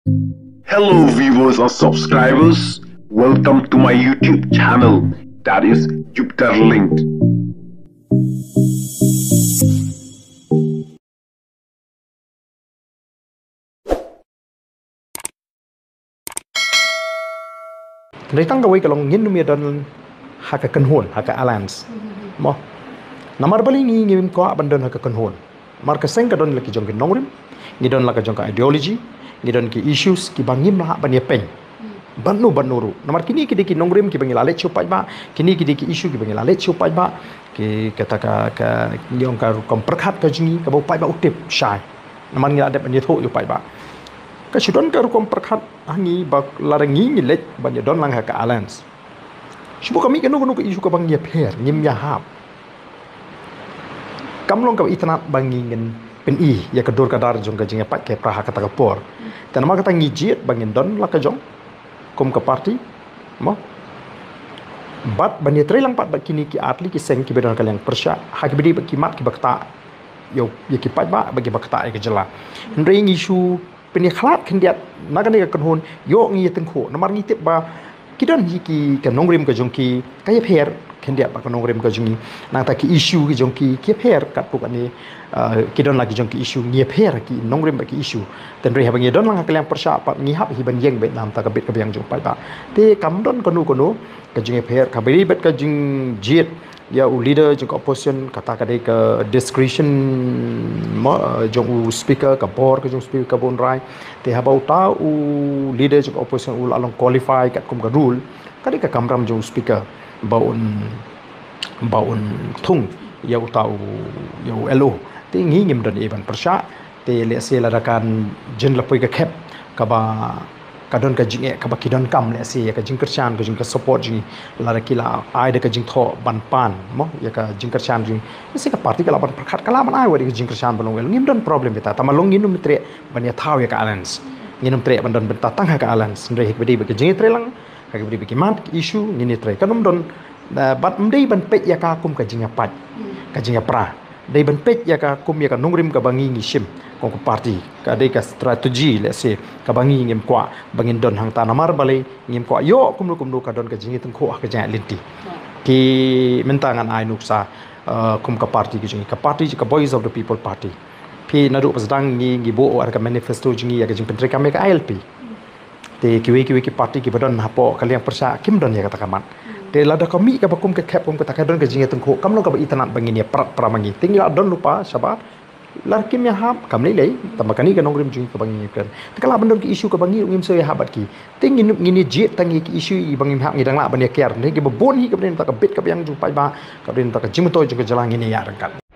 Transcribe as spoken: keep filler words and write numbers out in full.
Hello viewers and subscribers, welcome to my YouTube channel, that is Jupiter Linked. Kenaitan kawai kalau ngin numia dan hak kenhon hak alliance, mo. Namar bali ni ngin ko abandan hak kenhon. Mar ka seng ka don laki jong ke nongrim, ngi don laka jong ka ideology, ngi don ki issues ki bangim lah ban ye peng. Banu banuru. Namar kini kidi ki nongrim ki bangila let chupai ba, kini kidi ki issue ki bangila let chupai ba, ki kata ka ka ngiong ka kom perkhat ka jingi ka bau pai ba utip shai. Namar ngi ada ban ye tho yu pai ba. Kasudon ka rukom perkhat hangi bak larangi ngi let ban ye don lang hak alliance. Sibu kami kenu kenu ke isu ka bang ye pher ngim ya hap. Kamlong ka itana bangingin pen i ya ka dor ka dar jong ka jinga pat ke praha kata ka por. Tan ma kata ngijit bangin don la ka jong kom ka party mo. Bat ban ye trelang pat kini ki atli ki seng ki bedon ka liang pyrshah ha ki bedi ki mat ki bakta yo ye ki pat ba bagi bakta ye ka jela. Ndre isu pen ye khlat khendiat nagani ka konhon yo ngi tengkho namar ngi tip ba kidon hi ki ka nongrim ka jong ki ka ye pher khendiat ba ka nongrim ka jingi nang ta ki issue ki jong ki ki pher kat puk ani kidon lagi jong ki issue ngi pher ki nongrim ba ki issue ten re habang ye don lang ka liang pyrshah pa ngi hap hi ban yeng bet nam ta ka bet ka biang jong pai ba te kam don kono kono ka jingi pher ka beri bet ka jing jit ya u leader jong opposition kata ka de ka discretion mo jong u speaker ka bor ka jong speaker ka bon rai te habau ta u leader jong opposition u along qualify kat kum ka rule ka de ka kamram jong speaker baun baun thung ya u ta u ya u elo te ngi ngim don iban pyrshah te le se la kan jen la poi ka khep ka ba kadon ka jing e ka ba kidon kam le se ka jing kershan ka jing ka support jing la kila ai de ka jing tho ban pan mo ya ka jing kershan jing se ka party kala ban prakhat kala ban ai wa de jing kershan balong wel ngim don problem beta tamalong ngin mitre ban ya thaw ya ka alliance ngin mitre ban don benta tang ha ka alliance ndre hik bedi ba jing tre lang ka bedi ki mat issue ngin tre kanum don bat mdei ban pet ya ka kum ka jing ya pat ka jing ya pra dei ban pet ya ka kum ya ka nongrim ka bangi ngi shim kong ko party ka dei ka strategi let's say ka bangi ngim kwa bangin don hang tanamar balei ngim kwa yo kumnu kumnu ka don ka jingi teng kho ka jang linti ki mentangan ai nuksa kum ka party ki jingi ka party ka voice of the people party pi nadu pasdang ngi ngi bo ar ka manifesto jingi ya ka jing pentre ka me ka I L P te kiwei kiwei ki party ki badon hapo ka liang pyrshah kim don ya kata kaman te lada kami ka bakum ka kep kum ka takadon ka jingi teng kho kamno ka ba itanat bangin ya prat pramangi tinggal don lupa sabar lar kim ya hab kam lei lei tamakani ka nongrim jingi ka bangi kan kala bandon ki issue ka bangi ngim so ya habat ki tingin ngini jet tangi ki issue i bangim hak ngidang la ban ya ker ne ki babon hi ka ben ta ka bet ka yang ju pai ba ka ben ta ka jimto ju ka jalang ini ya rangkat